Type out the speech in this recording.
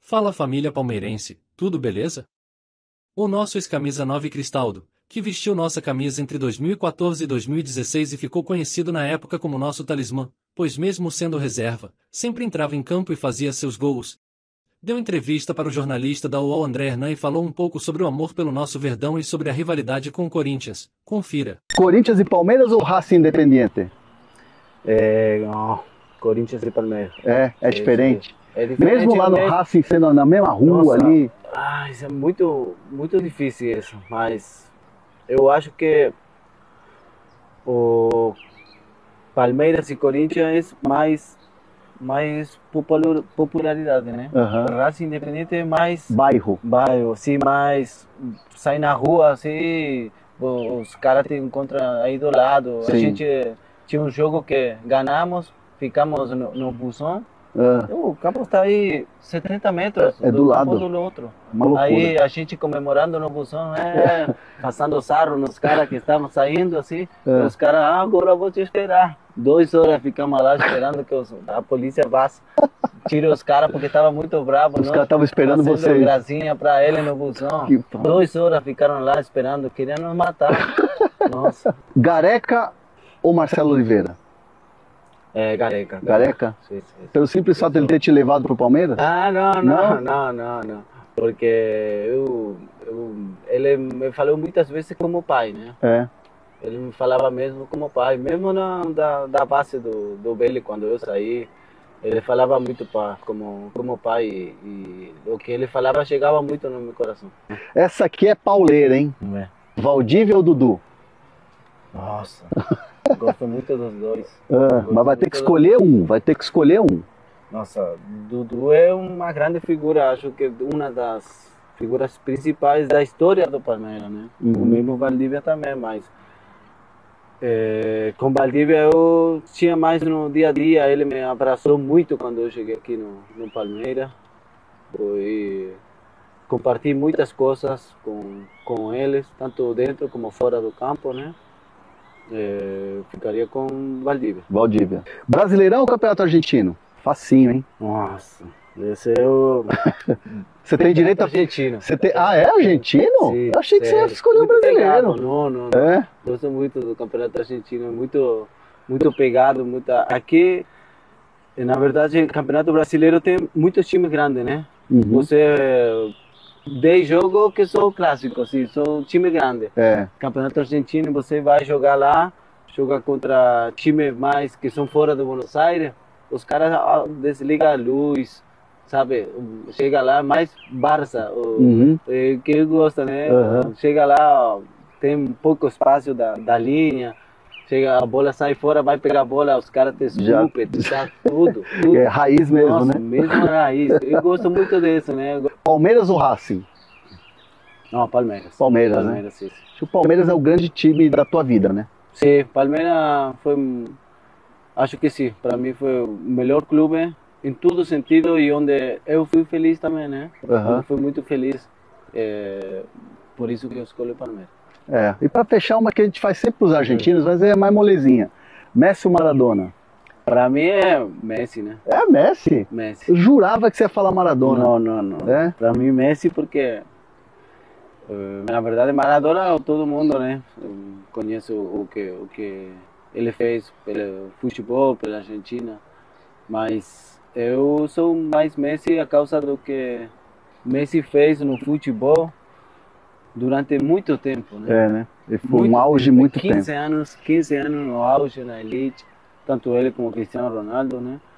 Fala família palmeirense, tudo beleza? O nosso ex-camisa 9 Cristaldo, que vestiu nossa camisa entre 2014 e 2016 e ficou conhecido na época como nosso talismã, pois mesmo sendo reserva, sempre entrava em campo e fazia seus gols. Deu entrevista para o jornalista da UOL André Hernan e falou um pouco sobre o amor pelo nosso Verdão e sobre a rivalidade com o Corinthians. Confira. Corinthians e Palmeiras ou Racing Independiente? Não, Corinthians e Palmeiras. É diferente. É diferente. Mesmo lá no Racing, sendo na mesma rua. Nossa, ali. Isso é muito difícil isso, mas eu acho que o Palmeiras e Corinthians é mais popularidade, né? Uhum. Racing Independente é mais Bairro, assim, mais sai na rua, assim, os caras te encontram aí do lado. Sim. A gente tinha um jogo que ganhamos, ficamos no busão. O campo está aí 70 metros do lado campo do outro. Uma loucura. Aí a gente comemorando no busão, passando sarro nos caras que estavam saindo assim. Os caras, agora eu vou te esperar. 2 horas ficamos lá esperando que a polícia passe. Tira os caras porque estava muito bravo. Os caras estavam esperando vocês. Gracinha para ele no busão. 2 horas ficaram lá esperando, queriam nos matar. Nossa. Gareca ou Marcelo Oliveira? Gareca. Gareca? Sim. Pelo simples fato de ele ter te levado pro Palmeiras? Não. Porque ele me falou muitas vezes como pai, né? Ele me falava mesmo como pai, mesmo da base do Bele, quando eu saí, ele falava muito como pai e o que ele falava chegava muito no meu coração. Essa aqui é pauleira, hein? Valdívia ou Dudu? Nossa, gosto muito dos dois. Mas vai ter que escolher um, Nossa, Dudu é uma grande figura, acho que uma das figuras principais da história do Palmeiras, né? O mesmo Valdívia também, mas com Valdívia eu tinha mais no dia a dia, ele me abraçou muito quando eu cheguei aqui no Palmeiras. Compartilhei muitas coisas com eles, tanto dentro como fora do campo, né? Ficaria com Valdívia. Brasileirão ou Campeonato Argentino? Facinho, hein? Nossa, esse é o... Você tem direito a... Argentino. É argentino? Sim, eu achei que você ia escolher o brasileiro. Não. Gosto muito do Campeonato Argentino, muito pegado. Aqui, na verdade, o Campeonato Brasileiro tem muitos times grandes, né? Você... 10 jogos que são clássicos, assim, são time grande. Campeonato Argentino, você vai jogar lá, joga contra times mais que são fora de Buenos Aires, os caras desligam a luz, sabe? Chega lá, mais Barça, que gosta, né? Chega lá, tem pouco espaço da linha, chega, a bola sai fora, vai pegar a bola, os caras te escupem, tudo. É raiz mesmo, nossa, né? Mesmo raiz. Eu gosto muito disso, né? Palmeiras ou Racing? Não, Palmeiras. Palmeiras, né? Sim. O Palmeiras é o grande time da tua vida, né? Sim, Palmeiras foi, acho que sim, para mim foi o melhor clube em todo sentido e onde eu fui feliz também, né? Eu fui muito feliz, por isso que eu escolhi o Palmeiras. E para fechar, uma que a gente faz sempre para os argentinos, mas é mais molezinha. Messi ou Maradona? Para mim é Messi, né? É Messi? Messi. Eu jurava que você ia falar Maradona. Não. Para mim Messi porque, na verdade, Maradona todo mundo, né? Conhece o que ele fez pelo futebol, pela Argentina, mas eu sou mais Messi a causa do que Messi fez no futebol durante muito tempo, né? Né? Ele foi um auge muito 15 anos no auge, na elite, tanto ele como o Cristiano Ronaldo, né?